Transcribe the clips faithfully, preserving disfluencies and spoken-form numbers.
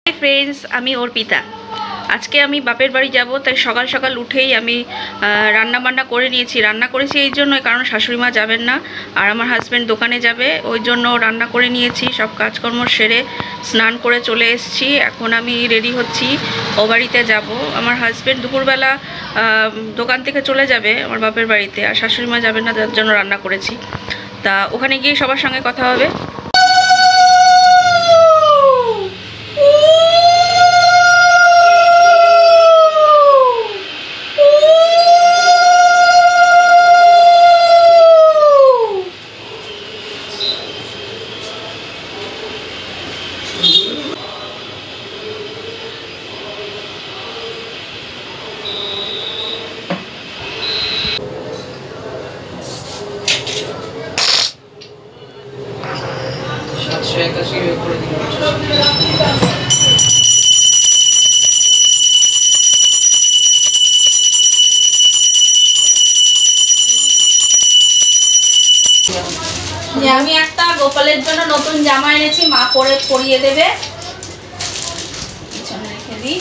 Friends आमी अर्पिता आज के आमी बापेर बाड़ी যাব তাই সকাল সকাল উঠেই আমি রান্না বান্না করে নিয়েছি। রান্না করেছি এই জন্য কারণ শাশুড়ি মা যাবেন না আর আমার হাজবেন্ড দোকানে যাবে, ওই জন্য রান্না করে নিয়েছি। সব কাজকর্ম সেরে স্নান করে চলে এসেছি। এখন আমি রেডি হচ্ছি, ও বাড়িতে যাব। আমার হাজবেন্ড দুপুরবেলা দোকান থেকে চলে যাবে আমার বাপের বাড়িতে, আর শাশুড়ি মা যাবেন না, তার জন্য রান্না করেছি। তা ওখানে গিয়ে সবার সঙ্গে কথা হবে। আমি একটা গোপালের জন্য নতুন জামা এনেছি, মা পরে পরিয়ে দেবে। পিছনে রেখে দিই।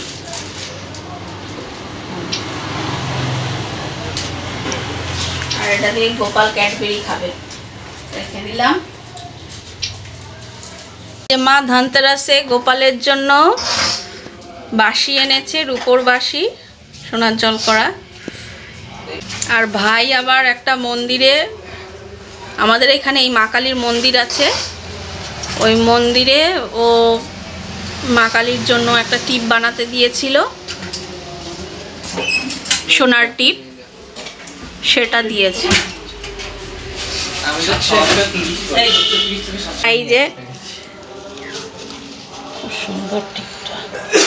আর এটা দিয়ে গোপাল ক্যাডবেরি খাবে, রেখে দিলাম। মা ধনতেরাসে গোপালের জন্য বাঁশি এনেছে, রূপোর বাঁশি, সোনার জল করা। আর ভাই আবার একটা মন্দিরে, আমাদের এখানে এই মা কালীর মন্দির আছে, ওই মন্দিরে ও মা কালীর জন্য একটা টিপ বানাতে দিয়েছিল, সোনার টিপ, সেটা দিয়েছে। এই যে খুব সুন্দর টিপটা,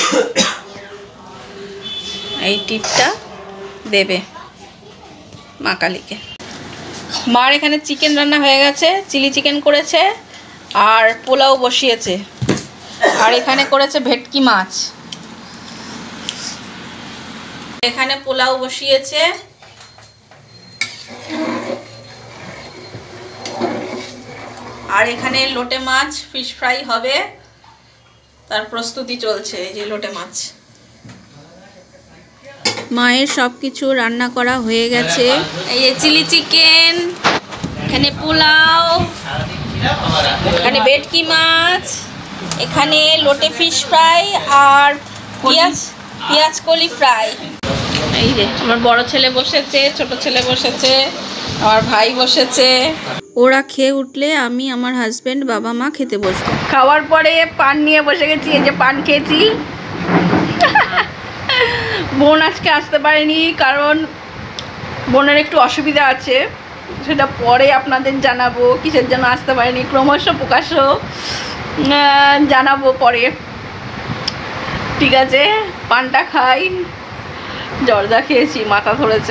এই টিপটা দেবে মা কালীকে। মার এখানে চিকেন রান্না হয়ে গেছে, চিলি চিকেন করেছে আর পোলাও বসিয়েছে। আর এখানে করেছে ভেটকি মাছ, এখানে পোলাও বসিয়েছে। আর এখানে লোটে মাছ ফিশ ফ্রাই হবে, তার প্রস্তুতি চলছে। এই যে লোটে মাছ। মায়ের সব কিছু রান্না করা হয়ে গেছে। এই যে চিলি চিকেন, এখানে পোলাও, এখানে ভেটকি মাছ, এখানে লোটে ফিশ ফ্রাই আর পেঁয়াজ পেঁয়াজ কলি ফ্রাই। এই যে আমার বড় ছেলে বসেছে, ছোট ছেলে বসেছে, আমার ভাই বসেছে। ওরা খেয়ে উঠলে আমি, আমার হাজবেন্ড, বাবা মা খেতে বসবো। খাওয়ার পরে পান নিয়ে বসে গেছি। এই যে পান খেয়েছি। বোন আজকে আসতে পারেনি কারণ বোনের একটু অসুবিধা আছে, সেটা পরে আপনাদের জানাবো কিসের জন্য আসতে পারেনি, ক্রমশ প্রকাশ্য জানাবো পরে। ঠিক আছে, পানটা খাই। জর্দা খেয়েছি, মাথা ধরেছে।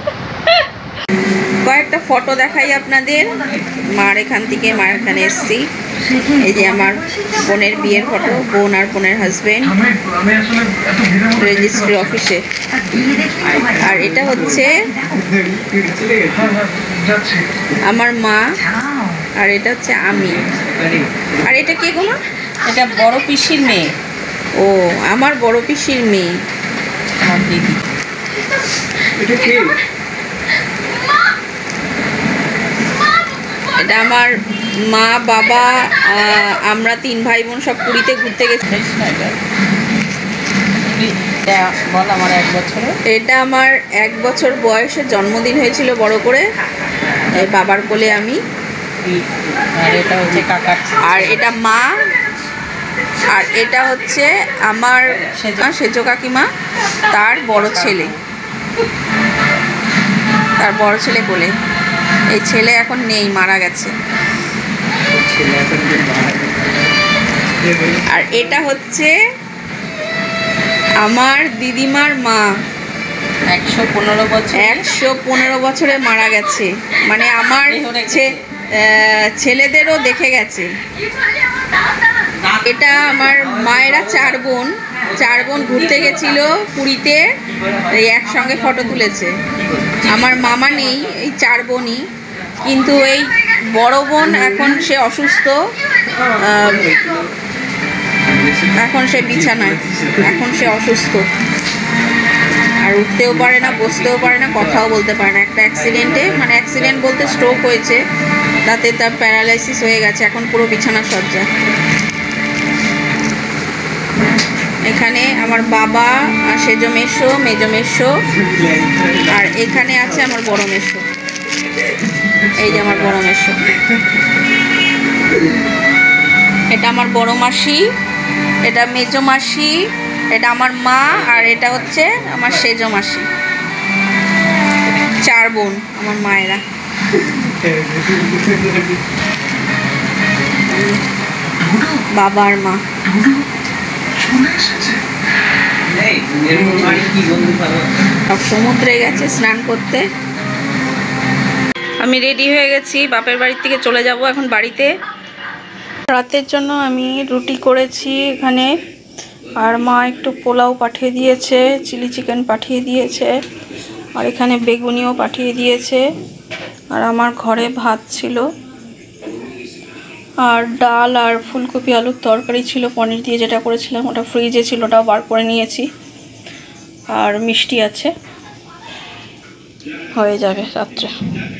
কয়েকটা ফটো দেখাই আপনাদের। মার এখান থেকে, মার এখানে এসছি। এই যে আমার বোনের বিয়ের ফটো, বোন আর বোনের হাজবেন্ড রেজিস্ট্রি অফিসে। আর এটা হচ্ছে আমার মা, আর এটা হচ্ছে আমি। আর এটা কে গো মা? এটা বড় পিসির মেয়ে। ও, আমার বড় পিসির মেয়ে, আমার দিদি। এটা আমার মা, বাবা, আমরা তিন ভাই বোন সব পুরীতে ঘুরতে গেছি। বল আমার এক বছরে, এটা আমার এক বছর বয়সে জন্মদিন হয়েছিল বড় করে, এই বাবার কোলে আমি। আর এটা হচ্ছে কাকা, আর এটা মা, আর এটা হচ্ছে আমার সেজো কাকিমা, তার বড় ছেলে, তার বড় ছেলে কোলে। এই ছেলে এখন নেই, মারা গেছে। আর এটা হচ্ছে আমার দিদিমার মা, একশো পনেরো বছর একশো পনেরো বছরে মারা গেছে। মানে আমার ছেলেদেরও দেখে গেছে। এটা আমার মায়েরা চার বোন, চার বোন ঘুরতে গেছিল পুরীতে, এই একসঙ্গে ফটো তুলেছে। আমার মামা নেই, এই চার বোনই। কিন্তু এই বড় বোন এখন সে অসুস্থ, এখন সে বিছানায়, এখন সে অসুস্থ, আর উঠতেও পারে না, বসতেও পারে না, কথাও বলতে পারে না। একটা অ্যাক্সিডেন্টে, মানে অ্যাক্সিডেন্ট বলতে স্ট্রোক হয়েছে, তাতে তার প্যারালাইসিস হয়ে গেছে, এখন পুরো বিছানা সজ্জা। এখানে আমার বাবা, সেজো মেশো, মেজো মেশো, আর এখানে আছে আমার বড় মেশো। এই যে আমার বড় মেশো, এটা আমার বড় মাসি, এটা মেজো মাসি, এটা আমার মা, আর এটা হচ্ছে আমার সেজো মাসি। চার বোন আমার মায়েরা। বাবার মা। সব সমুদ্রে গেছে স্নান করতে। আমি রেডি হয়ে গেছি, বাপের বাড়ির থেকে চলে যাব এখন বাড়িতে। রাতের জন্য আমি রুটি করেছি এখানে, আর মা একটু পোলাও পাঠিয়ে দিয়েছে, চিলি চিকেন পাঠিয়ে দিয়েছে, আর এখানে বেগুনিও পাঠিয়ে দিয়েছে, আর আমার ঘরে ভাত ছিল, আর ডাল আর ফুলকপি আলুর তরকারি ছিল, পনির দিয়ে যেটা করেছিলাম ওটা ফ্রিজে ছিল, ওটাও বার করে নিয়েছি, আর মিষ্টি আছে, হয়ে যাবে রাত্রে।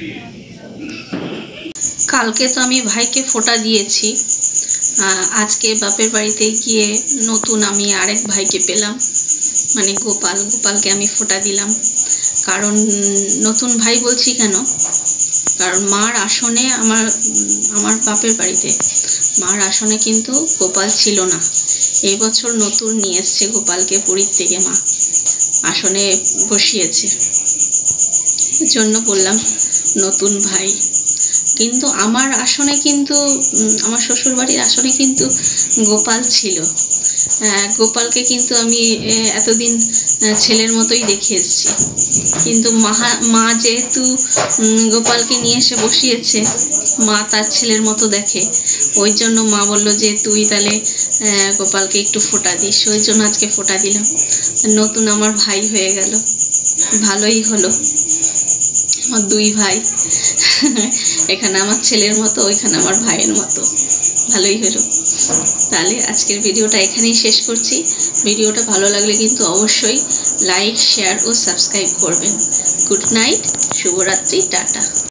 কালকে তো আমি ভাইকে ফোঁটা দিয়েছি, আজকে বাপের বাড়িতে গিয়ে নতুন আমি আরেক ভাইকে পেলাম, মানে গোপাল। গোপালকে আমি ফোঁটা দিলাম। কারণ নতুন ভাই বলছি কেন, কারণ মার আসনে, আমার আমার বাপের বাড়িতে মার আসনে কিন্তু গোপাল ছিল না। এই বছর নতুন নিয়ে এসছে গোপালকে, পুরীর থেকে মা আসনে বসিয়েছে, জন্য বললাম নতুন ভাই। কিন্তু আমার আসনে কিন্তু, আমার শ্বশুরবাড়ির আসনে কিন্তু গোপাল ছিল। গোপালকে কিন্তু আমি এতদিন ছেলের মতোই দেখে এসেছি, কিন্তু মা মা যেহেতু গোপালকে নিয়ে এসে বসিয়েছে, মা তার ছেলের মতো দেখে, ওই জন্য মা বলল যে তুই তাহলে গোপালকে একটু ফোঁটা দিস, ওই জন্য আজকে ফোঁটা দিলাম। নতুন আমার ভাই হয়ে গেল, ভালোই হলো। আমার দুই ভাই, এখানে আমার ছেলের মতো, ওইখানে আমার ভাইয়ের মতো, ভালোই হলো। তাহলে আজকের ভিডিওটা এখানেই শেষ করছি। ভিডিওটা ভালো লাগলে কিন্তু অবশ্যই লাইক, শেয়ার ও সাবস্ক্রাইব করবেন। গুড নাইট, শুভরাত্রি, টাটা।